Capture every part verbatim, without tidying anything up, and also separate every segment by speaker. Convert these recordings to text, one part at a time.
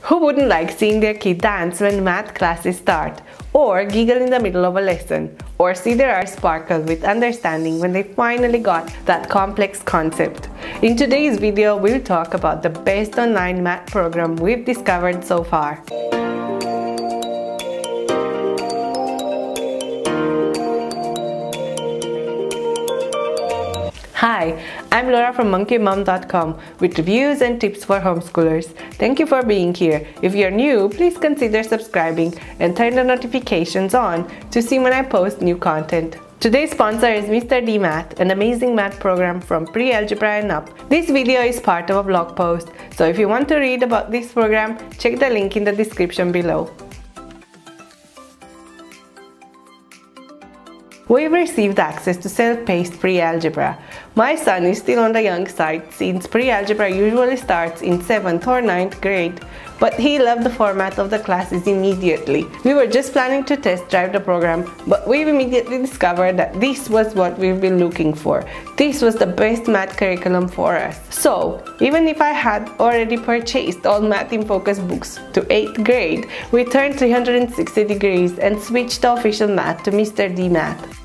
Speaker 1: Who wouldn't like seeing their kid dance when math classes start, or giggle in the middle of a lesson, or see their eyes sparkle with understanding when they finally got that complex concept? In today's video, we'll talk about the best online math program we've discovered so far. Hi, I'm Laura from monkey mom dot com with reviews and tips for homeschoolers. Thank you for being here. If you're new, please consider subscribing and turn the notifications on to see when I post new content. Today's sponsor is Mister D Math, an amazing math program from Pre-Algebra and up. This video is part of a blog post, so if you want to read about this program, check the link in the description below. We've received access to self-paced pre-algebra. My son is still on the young side since pre-algebra usually starts in seventh or ninth grade, but he loved the format of the classes immediately. We were just planning to test drive the program, but we've immediately discovered that this was what we've been looking for. This was the best math curriculum for us. So, even if I had already purchased all Math in Focus books to eighth grade, we turned three hundred sixty degrees and switched the official math to Mister D Math.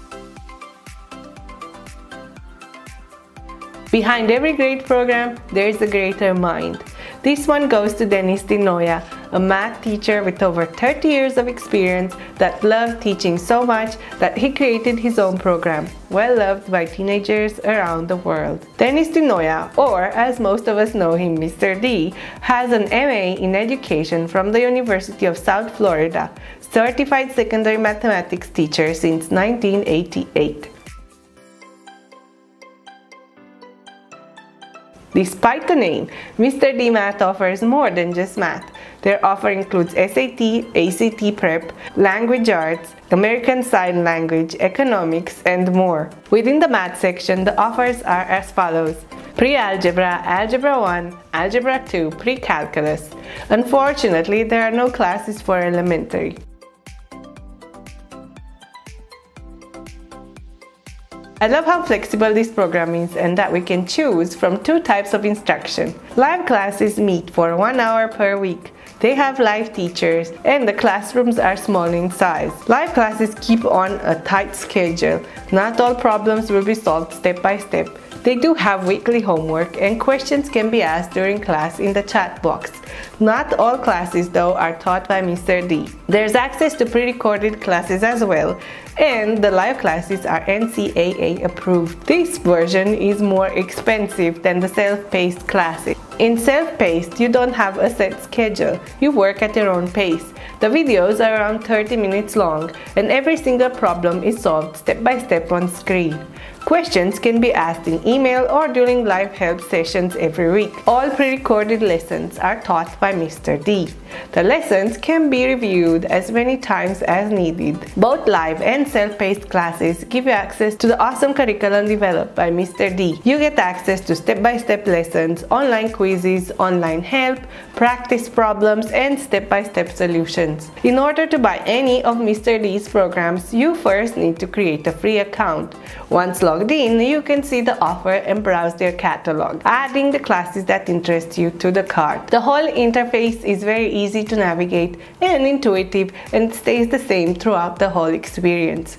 Speaker 1: Behind every great program, there is a greater mind. This one goes to Dennis Dinoya, a math teacher with over thirty years of experience that loved teaching so much that he created his own program, well loved by teenagers around the world. Dennis Dinoya, or as most of us know him, Mister D, has an M A in education from the University of South Florida, certified secondary mathematics teacher since nineteen eighty-eight. Despite the name, Mister D Math offers more than just math. Their offer includes S A T, A C T prep, language arts, American Sign Language, economics, and more. Within the math section, the offers are as follows: Pre-Algebra, Algebra one, Algebra two, Pre-Calculus. Unfortunately, there are no classes for elementary. I love how flexible this program is and that we can choose from two types of instruction. Live classes meet for one hour per week. They have live teachers and the classrooms are small in size. Live classes keep on a tight schedule. Not all problems will be solved step by step. They do have weekly homework and questions can be asked during class in the chat box. Not all classes though are taught by Mister D. There's access to pre-recorded classes as well, and the live classes are N C A A approved. This version is more expensive than the self-paced classes. In self-paced, you don't have a set schedule. You work at your own pace. The videos are around thirty minutes long, and every single problem is solved step by step on screen. Questions can be asked in email or during live help sessions every week. All pre-recorded lessons are taught by Mister D. The lessons can be reviewed as many times as needed. Both live and self-paced classes give you access to the awesome curriculum developed by Mister D. You get access to step-by-step lessons, online quizzes, online help, practice problems, and step-by-step solutions. In order to buy any of Mister D's programs, you first need to create a free account. Once logged in, you can see the offer and browse their catalog, adding the classes that interest you to the cart. The whole interface is very easy to navigate and intuitive and stays the same throughout the whole experience.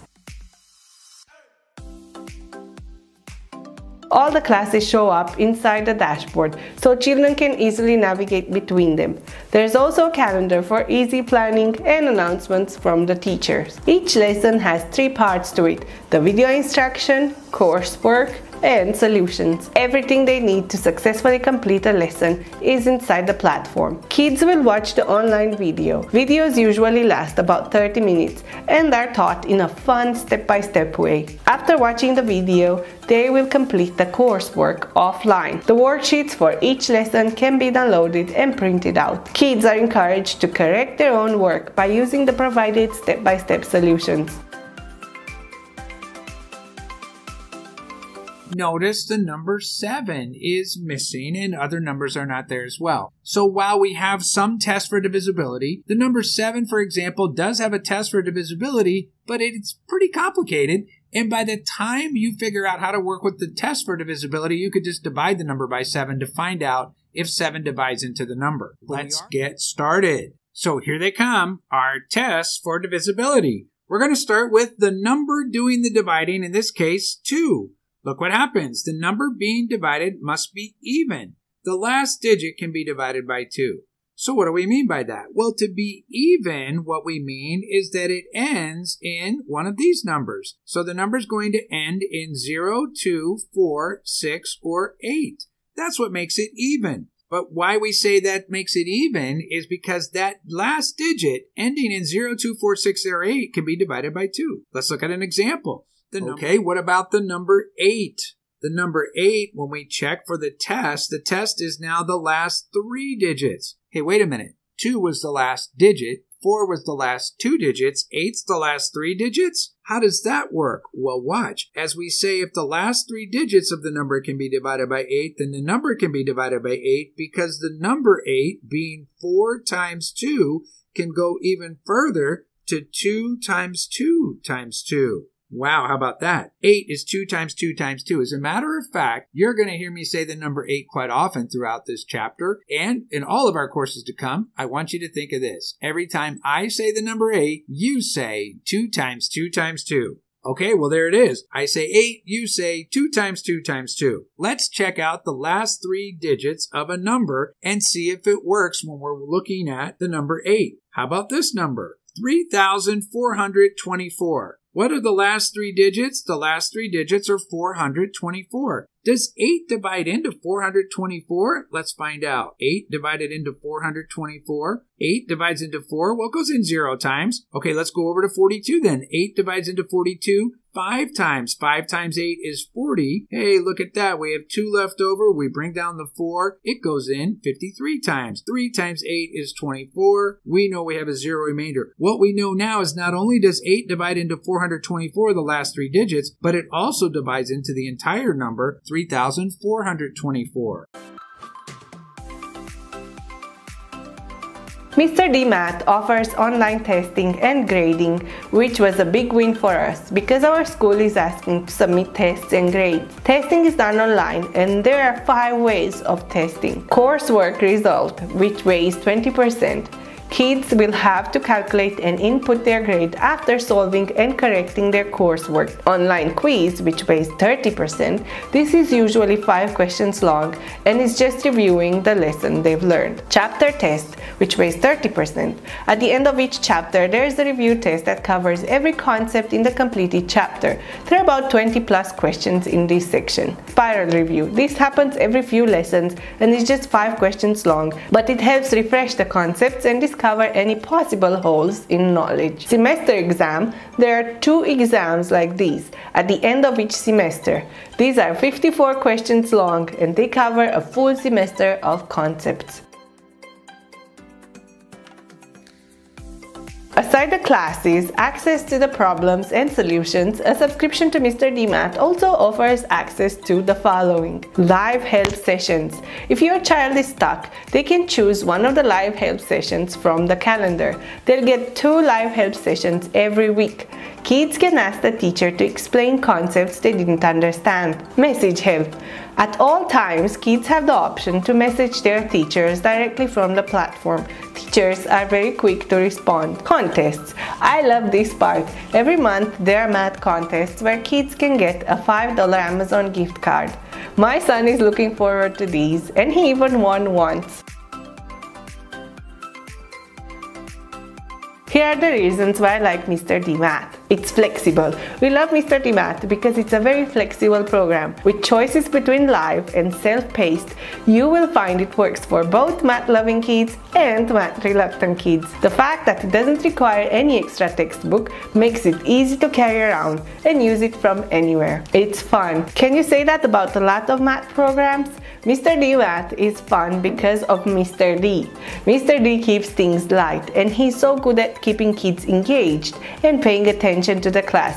Speaker 1: All the classes show up inside the dashboard, so children can easily navigate between them. There's also a calendar for easy planning and announcements from the teachers. Each lesson has three parts to it: the video instruction, coursework, and solutions. Everything they need to successfully complete a lesson is inside the platform. Kids will watch the online video. Videos usually last about thirty minutes and are taught in a fun step-by-step way. After watching the video, they will complete the coursework offline. The worksheets for each lesson can be downloaded and printed out. Kids are encouraged to correct their own work by using the provided step-by-step solutions.
Speaker 2: Notice the number seven is missing and other numbers are not there as well. So while we have some tests for divisibility, the number seven, for example, does have a test for divisibility, but it's pretty complicated. And by the time you figure out how to work with the test for divisibility, you could just divide the number by seven to find out if seven divides into the number. Let's get started. So here they come, our tests for divisibility. We're going to start with the number doing the dividing, in this case, two. Look what happens. The number being divided must be even. The last digit can be divided by two. So what do we mean by that? Well, to be even, what we mean is that it ends in one of these numbers. So the number is going to end in zero, two, four, six, or eight. That's what makes it even. But why we say that makes it even is because that last digit ending in zero, two, four, six, or eight can be divided by two. Let's look at an example. The okay, what about the number eight? The number eight, when we check for the test, the test is now the last three digits. Hey, wait a minute. two was the last digit. four was the last two digits. eight's the last three digits? How does that work? Well, watch. As we say, if the last three digits of the number can be divided by eight, then the number can be divided by eight because the number eight, being four times two, can go even further to two times two times two. Wow, how about that? eight is two times two times two. As a matter of fact, you're going to hear me say the number eight quite often throughout this chapter. And in all of our courses to come, I want you to think of this. Every time I say the number eight, you say two times two times two. Okay, well, there it is. I say eight, you say two times two times two. Let's check out the last three digits of a number and see if it works when we're looking at the number eight. How about this number? three thousand four hundred twenty-four. What are the last three digits? The last three digits are four hundred twenty-four. Does eight divide into four hundred twenty-four? Let's find out. eight divided into four hundred twenty-four. eight divides into four. Well, it goes in zero times. Okay, let's go over to forty-two then. eight divides into forty-two five times. five times eight is forty. Hey, look at that. We have two left over. We bring down the four. It goes in fifty-three times. three times eight is twenty-four. We know we have a zero remainder. What we know now is not only does eight divide into four hundred twenty-four, the last three digits, but it also divides into the entire number, three thousand four hundred twenty-four.
Speaker 1: Mister D Math offers online testing and grading, which was a big win for us because our school is asking to submit tests and grades. Testing is done online and there are five ways of testing. Coursework result, which weighs twenty percent. Kids will have to calculate and input their grade after solving and correcting their coursework. Online quiz, which weighs thirty percent. This is usually five questions long and is just reviewing the lesson they've learned. Chapter test, which weighs thirty percent. At the end of each chapter, there is a review test that covers every concept in the completed chapter. There are about twenty plus questions in this section. Spiral review. This happens every few lessons and is just five questions long, but it helps refresh the concepts and discover any possible holes in knowledge. Semester exam. There are two exams like these at the end of each semester. These are fifty-four questions long and they cover a full semester of concepts. Aside the classes, access to the problems and solutions, a subscription to Mister D Math also offers access to the following. Live help sessions. If your child is stuck, they can choose one of the live help sessions from the calendar. They'll get two live help sessions every week. Kids can ask the teacher to explain concepts they didn't understand. Message help. At all times, kids have the option to message their teachers directly from the platform. Teachers are very quick to respond. Contests. I love this part. Every month, there are math contests where kids can get a five dollar Amazon gift card. My son is looking forward to these, and he even won once. Here are the reasons why I like Mister D Math. It's flexible. We love Mister D Math because it's a very flexible program. With choices between live and self-paced, you will find it works for both math-loving kids and math-reluctant kids. The fact that it doesn't require any extra textbook makes it easy to carry around and use it from anywhere. It's fun. Can you say that about a lot of math programs? Mister D Math is fun because of Mister D. Mister D keeps things light and he's so good at keeping kids engaged and paying attention to the classes.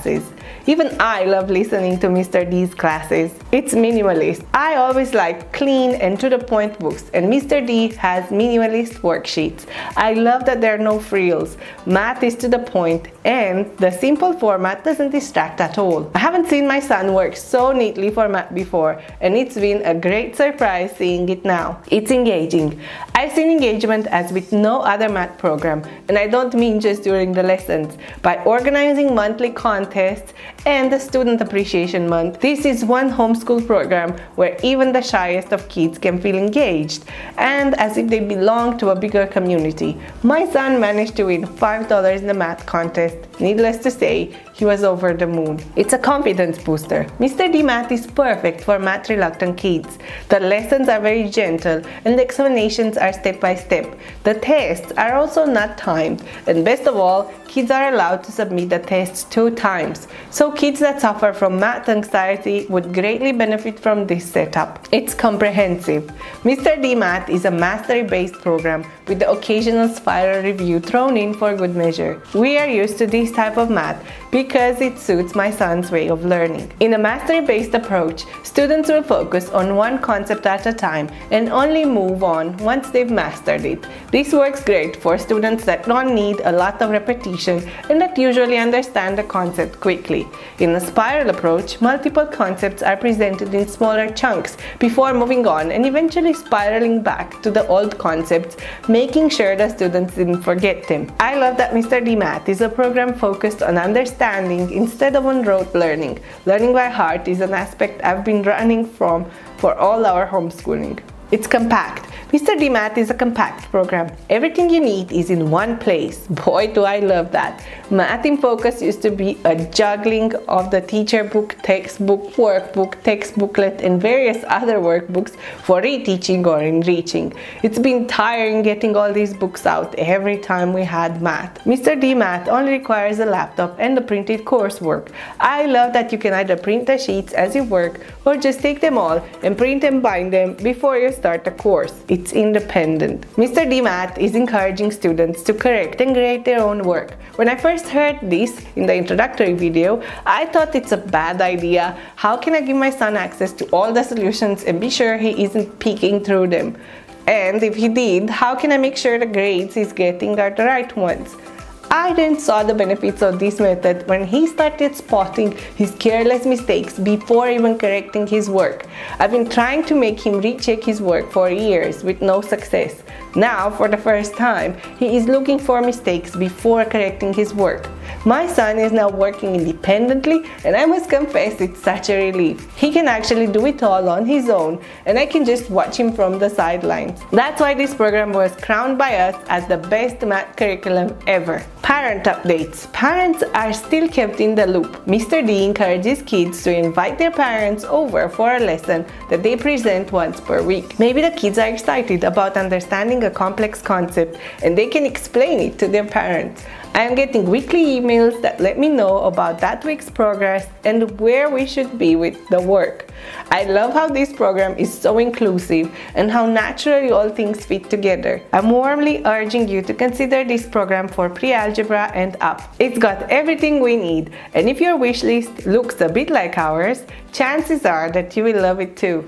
Speaker 1: Even I love listening to Mister D's classes. It's Minimalist. I always like clean and to the point books, and Mister D has Minimalist worksheets. I love that there are no frills. Math is to the point, and the simple format doesn't distract at all. I haven't seen my son work so neatly for math before, and it's been a great surprise seeing it now. It's engaging. I've seen engagement as with no other math program, and I don't mean just during the lessons. By organizing monthly contests and the Student Appreciation Month, this is one homeschool program where even the shyest of kids can feel engaged, and as if they belong to a bigger community. My son managed to win five dollars in the math contest. Needless to say, he was over the moon. It's a confidence booster. Mister D Math is perfect for math-reluctant kids. The lessons are very gentle and the explanations are step by step. The tests are also not timed, and best of all, kids are allowed to submit the tests two times. So kids that suffer from math anxiety would greatly benefit from this setup. It's comprehensive. Mister D Math is a mastery-based program with the occasional spiral review thrown in for good measure. We are used to this type of math because it suits my son's way of learning. In a mastery-based approach, students will focus on one concept at a time and only move on once they've mastered it. This works great for students that don't need a lot of repetition and that usually understand the concept quickly. In a spiral approach, multiple concepts are presented in smaller chunks before moving on and eventually spiraling back to the old concepts, making sure the students didn't forget them. I love that Mister D Math is a program focused on understanding instead of on rote learning. Learning by heart is an aspect I've been running from for all our homeschooling. It's compact. Mister D Math is a compact program. Everything you need is in one place. Boy, do I love that. Math in Focus used to be a juggling of the teacher book, textbook, workbook, text booklet, and various other workbooks for reteaching or enriching. It's been tiring getting all these books out every time we had math. Mister D Math only requires a laptop and the printed coursework. I love that you can either print the sheets as you work or just take them all and print and bind them before you start the course. It's independent. Mister D Math is encouraging students to correct and grade their own work. When I first heard this in the introductory video, I thought it's a bad idea. How can I give my son access to all the solutions and be sure he isn't peeking through them? And if he did, how can I make sure the grades he's getting are the right ones? I then saw the benefits of this method when he started spotting his careless mistakes before even correcting his work. I've been trying to make him recheck his work for years with no success. Now, for the first time, he is looking for mistakes before correcting his work. My son is now working independently, and I must confess it's such a relief. He can actually do it all on his own, and I can just watch him from the sidelines. That's why this program was crowned by us as the best math curriculum ever. Parent updates. Parents are still kept in the loop. Mister D encourages kids to invite their parents over for a lesson that they present once per week. Maybe the kids are excited about understanding a complex concept and they can explain it to their parents. I am getting weekly emails that let me know about that week's progress and where we should be with the work. I love how this program is so inclusive and how naturally all things fit together. I'm warmly urging you to consider this program for pre-algebra and up. It's got everything we need, and if your wish list looks a bit like ours, chances are that you will love it too.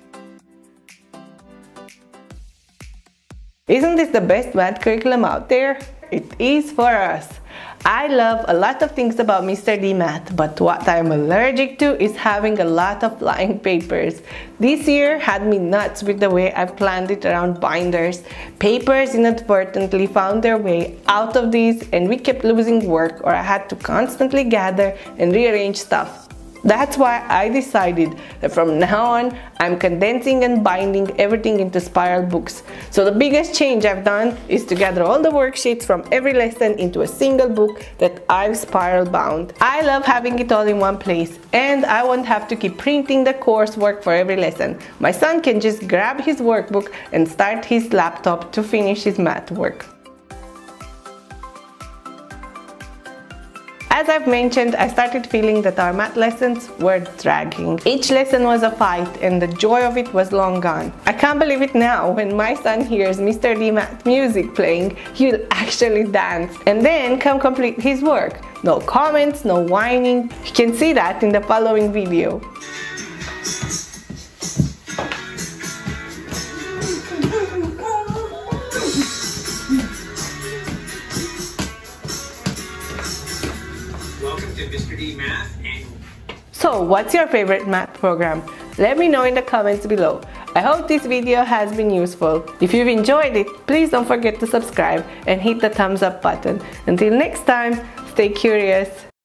Speaker 1: Isn't this the best math curriculum out there? It is for us. I love a lot of things about Mister D Math, but what I'm allergic to is having a lot of flying papers. This year had me nuts with the way I've planned it around binders. Papers inadvertently found their way out of these and we kept losing work, or I had to constantly gather and rearrange stuff. That's why I decided that from now on, I'm condensing and binding everything into spiral books. So the biggest change I've done is to gather all the worksheets from every lesson into a single book that I've spiral bound. I love having it all in one place, and I won't have to keep printing the coursework for every lesson. My son can just grab his workbook and start his laptop to finish his math work. As I've mentioned, I started feeling that our math lessons were dragging. Each lesson was a fight and the joy of it was long gone. I can't believe it now. When my son hears Mister D math music playing, he'll actually dance and then come complete his work. No comments, no whining. You can see that in the following video.
Speaker 2: Welcome to Mister D Math and...
Speaker 1: So, what's your favorite math program? Let me know in the comments below. I hope this video has been useful. If you've enjoyed it, please don't forget to subscribe and hit the thumbs up button. Until next time, stay curious.